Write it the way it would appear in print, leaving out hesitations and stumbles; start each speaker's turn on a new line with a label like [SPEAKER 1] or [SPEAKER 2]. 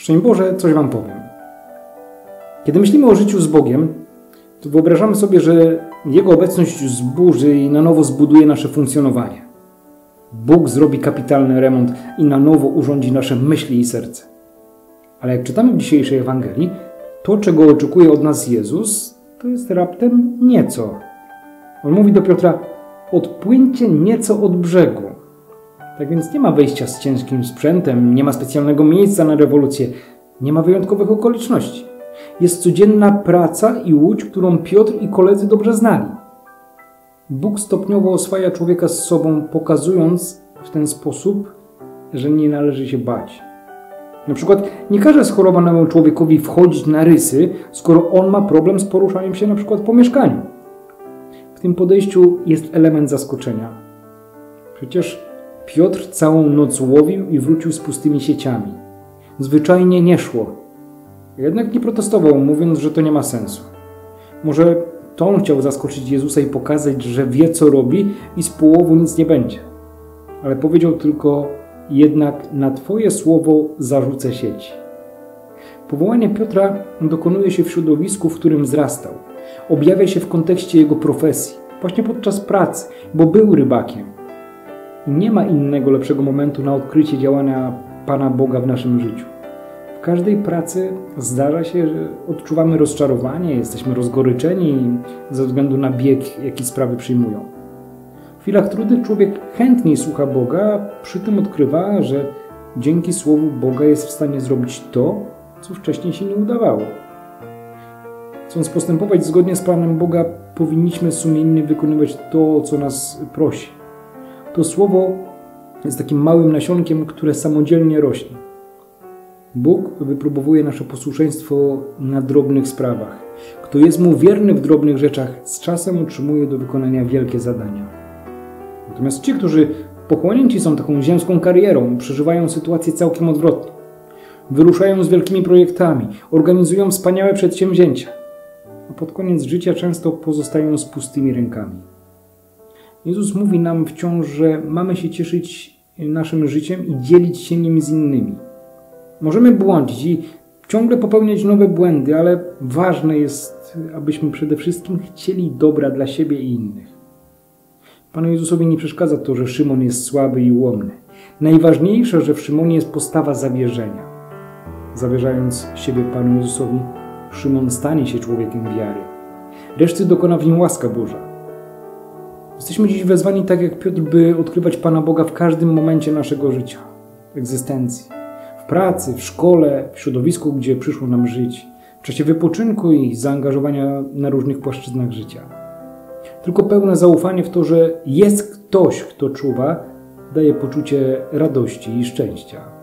[SPEAKER 1] Szczęść Boże, coś Wam powiem. Kiedy myślimy o życiu z Bogiem, to wyobrażamy sobie, że Jego obecność zburzy i na nowo zbuduje nasze funkcjonowanie. Bóg zrobi kapitalny remont i na nowo urządzi nasze myśli i serce. Ale jak czytamy w dzisiejszej Ewangelii, to, czego oczekuje od nas Jezus, to jest raptem nieco. On mówi do Piotra: odpłyńcie nieco od brzegu. Tak więc nie ma wejścia z ciężkim sprzętem, nie ma specjalnego miejsca na rewolucję, nie ma wyjątkowych okoliczności. Jest codzienna praca i łódź, którą Piotr i koledzy dobrze znali. Bóg stopniowo oswaja człowieka z sobą, pokazując w ten sposób, że nie należy się bać. Na przykład nie każe schorowanemu człowiekowi wchodzić na rysy, skoro on ma problem z poruszaniem się na przykład po mieszkaniu. W tym podejściu jest element zaskoczenia. Przecież Piotr całą noc łowił i wrócił z pustymi sieciami. Zwyczajnie nie szło. Jednak nie protestował, mówiąc, że to nie ma sensu. Może to on chciał zaskoczyć Jezusa i pokazać, że wie, co robi i z połowu nic nie będzie. Ale powiedział tylko: jednak na Twoje słowo zarzucę sieci. Powołanie Piotra dokonuje się w środowisku, w którym wzrastał. Objawia się w kontekście jego profesji, właśnie podczas pracy, bo był rybakiem. I nie ma innego lepszego momentu na odkrycie działania Pana Boga w naszym życiu. W każdej pracy zdarza się, że odczuwamy rozczarowanie, jesteśmy rozgoryczeni ze względu na bieg, jaki sprawy przyjmują. W chwilach trudnych człowiek chętniej słucha Boga, a przy tym odkrywa, że dzięki Słowu Boga jest w stanie zrobić to, co wcześniej się nie udawało. Chcąc postępować zgodnie z planem Boga, powinniśmy sumiennie wykonywać to, co nas prosi. To Słowo jest takim małym nasionkiem, które samodzielnie rośnie. Bóg wypróbowuje nasze posłuszeństwo na drobnych sprawach. Kto jest Mu wierny w drobnych rzeczach, z czasem otrzymuje do wykonania wielkie zadania. Natomiast ci, którzy pochłonięci są taką ziemską karierą, przeżywają sytuację całkiem odwrotną. Wyruszają z wielkimi projektami, organizują wspaniałe przedsięwzięcia, a pod koniec życia często pozostają z pustymi rękami. Jezus mówi nam wciąż, że mamy się cieszyć naszym życiem i dzielić się nim z innymi. Możemy błądzić i ciągle popełniać nowe błędy, ale ważne jest, abyśmy przede wszystkim chcieli dobra dla siebie i innych. Panu Jezusowi nie przeszkadza to, że Szymon jest słaby i ułomny. Najważniejsze, że w Szymonie jest postawa zawierzenia. Zawierzając siebie Panu Jezusowi, Szymon stanie się człowiekiem wiary. Reszty dokona w nim łaska Boża. Jesteśmy dziś wezwani tak jak Piotr, by odkrywać Pana Boga w każdym momencie naszego życia, egzystencji. W pracy, w szkole, w środowisku, gdzie przyszło nam żyć, w czasie wypoczynku i zaangażowania na różnych płaszczyznach życia. Tylko pełne zaufanie w to, że jest ktoś, kto czuwa, daje poczucie radości i szczęścia.